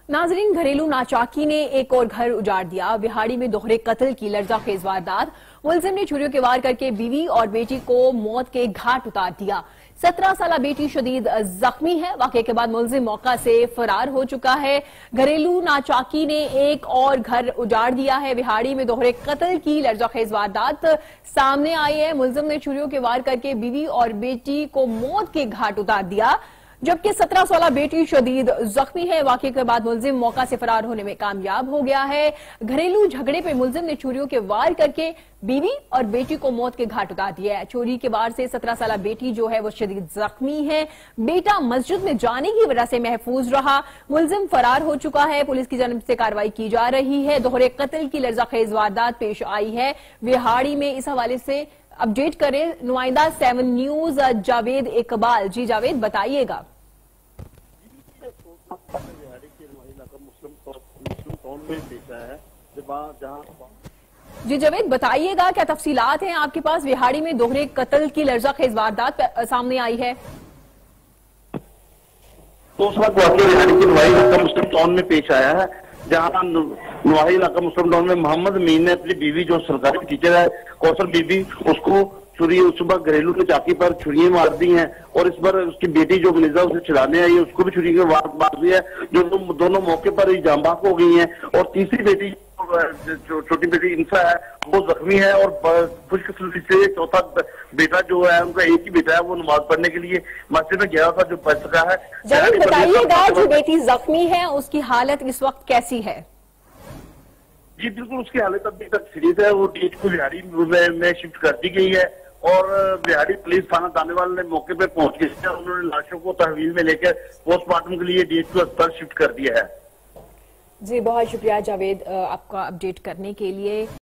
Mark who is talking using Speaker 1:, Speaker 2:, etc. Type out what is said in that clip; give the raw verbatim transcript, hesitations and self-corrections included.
Speaker 1: नाजरीन, घरेलू नाचाकी ने एक और घर उजाड़ दिया। बिहाड़ी में दोहरे कत्ल की लर्ज़ाखेज वारदात। मुलजिम ने छुरियों के वार करके बीवी और बेटी को मौत के घाट उतार दिया। सत्रह साल बेटी शदीद जख्मी है। वाकये के बाद मुलजिम मौका से फरार हो चुका है। घरेलू नाचाकी ने एक और घर उजाड़ दिया है। बिहाड़ी में दोहरे कत्ल की लर्ज़ाखेज वारदात सामने आई है। मुलजिम ने छुरियों के वार करके बीवी और बेटी को मौत के घाट उतार दिया, जबकि सत्रह साल बेटी शदीद जख्मी है। वाकये के बाद मुलजिम मौका से फरार होने में कामयाब हो गया है। घरेलू झगड़े पे मुलजिम ने छुरियों के वार करके बीवी और बेटी को मौत के घाट उतार दिया है। चोरी के वार से सत्रह साल बेटी जो है वो शदीद जख्मी है। बेटा मस्जिद में जाने की वजह से महफूज रहा। मुलजिम फरार हो चुका है। पुलिस की जानिब से कार्रवाई की जा रही है। दोहरे कत्ल की लर्ज़ाखेज वारदात पेश आई है बिहाड़ी में। इस हवाले से अपडेट करें नुमाइंदा सेवन न्यूज जावेद इकबाल। जी जावेद, बताइएगा। जी जावेद, बताइएगा क्या तफसीलात हैं आपके पास। बिहाड़ी में दोहरे कत्ल की लर्ज़ाखेज वारदात सामने आई है।
Speaker 2: तो उस वक्त वाकई बिहाड़ी के नुवाही इलाका मुस्लिम टाउन में पेश आया है, जहां नुवाही इलाका मुस्लिम टाउन में मोहम्मद मीन ने अपनी बीवी जो सरकारी टीचर है कौशल बीबी, उसको छुरी सुबह घरेलू की चाकी पर छुरियां मार दी हैं और इस बार उसकी बेटी जो गलीजा उसे छिड़ाने आई है उसको भी छुरी के वार मार दी है, जो दोनों मौके पर ही जांबाक हो गई हैं। और तीसरी बेटी जो छोटी बेटी इंसा है वो जख्मी है। और खुशकिस्मती से चौथा बेटा जो है उनका एक ही बेटा है, वो नमाज पढ़ने के लिए मस्जिद में गया था जो बच सका है।
Speaker 1: जरूर बताइएगा, जो बेटी जख्मी है उसकी हालत इस वक्त कैसी है।
Speaker 2: जी बिल्कुल, उसकी हालत अभी तक सीरियस है। वो डीएच को बिहाड़ी में शिफ्ट कर दी गई है और बिहाड़ी पुलिस थाना तानेवाल ने मौके पर पहुंच गए। उन्होंने लाशों को तहवील में लेकर पोस्टमार्टम के लिए डीएच को अस्पताल शिफ्ट कर दिया है।
Speaker 1: जी बहुत शुक्रिया जावेद आपका अपडेट करने के लिए।